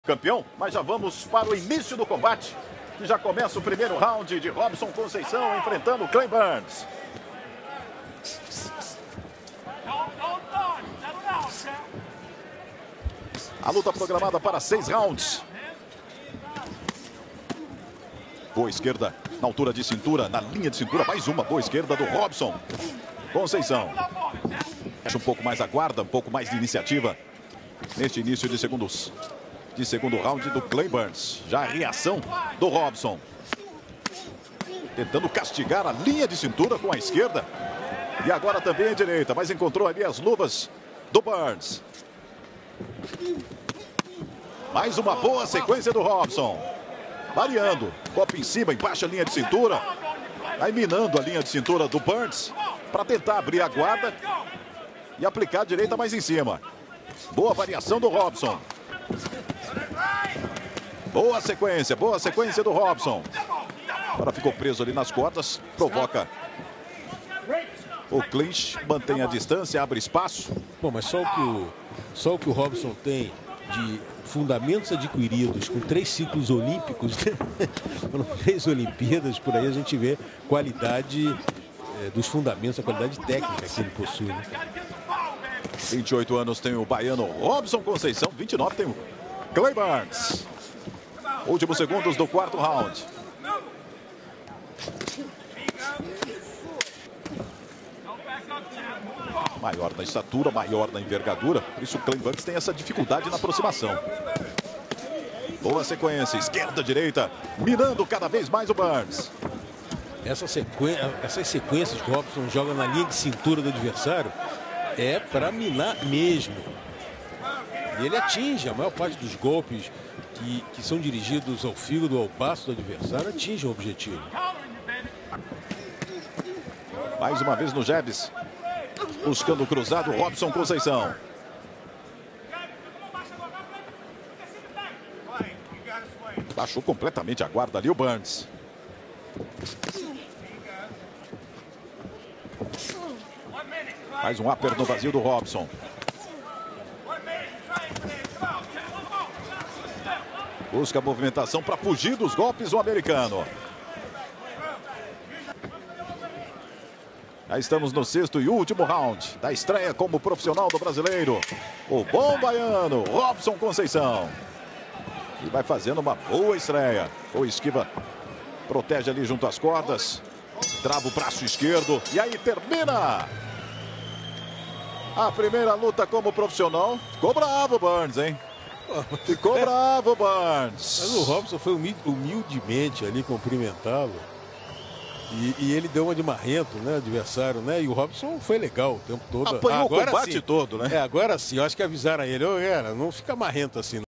Campeão, mas já vamos para o início do combate. E já começa o primeiro round de Robson Conceição enfrentando Clay Burns. A luta programada para 6 rounds. Boa esquerda na altura de cintura, na linha de cintura. Mais uma boa esquerda do Robson Conceição. Fecha um pouco mais a guarda, um pouco mais de iniciativa neste início de segundo round do Clay Burns. Já a reação do Robson. Tentando castigar a linha de cintura com a esquerda. E agora também a direita, mas encontrou ali as luvas do Burns. Mais uma boa sequência do Robson. Variando. Golpe em cima, em baixa linha de cintura. Vai minando a linha de cintura do Burns para tentar abrir a guarda e aplicar a direita mais em cima. Boa variação do Robson. Boa sequência do Robson. Agora ficou preso ali nas cordas, provoca o clinch, mantém a distância, abre espaço. Bom, mas só o que o Robson tem de fundamentos adquiridos com 3 ciclos olímpicos, foram 3 Olimpíadas, por aí a gente vê qualidade dos fundamentos, a qualidade técnica que ele possui, né? 28 anos tem o baiano Robson Conceição, 29 tem o Clay Burns. Últimos segundos do quarto round. Maior na estatura, maior na envergadura. Por isso o Clay Burns tem essa dificuldade na aproximação. Boa sequência, esquerda, direita, mirando cada vez mais o Burns. Essas sequências que o Robson joga na linha de cintura do adversário é para minar mesmo. E ele atinge a maior parte dos golpes que são dirigidos ao fígado, ao baço do adversário, atingem o objetivo. Mais uma vez no jabs. Buscando o cruzado, Robson Conceição. Baixou completamente a guarda ali o Burns. Mais um upper no vazio do Robson. Busca a movimentação para fugir dos golpes do americano. Já estamos no 6º e último round da estreia como profissional do brasileiro. O bom baiano, Robson Conceição. E vai fazendo uma boa estreia. Boa esquiva. Protege ali junto às cordas. Trava o braço esquerdo. E aí termina a primeira luta como profissional. Ficou bravo o Burns, hein? Ficou bravo o Burns. Mas o Robson foi humildemente ali cumprimentá-lo. E ele deu uma de marrento, né, adversário, né? E o Robson foi legal o tempo todo. Apanhou agora o combate todo, né? Agora sim, eu acho que avisaram a ele, não fica marrento assim.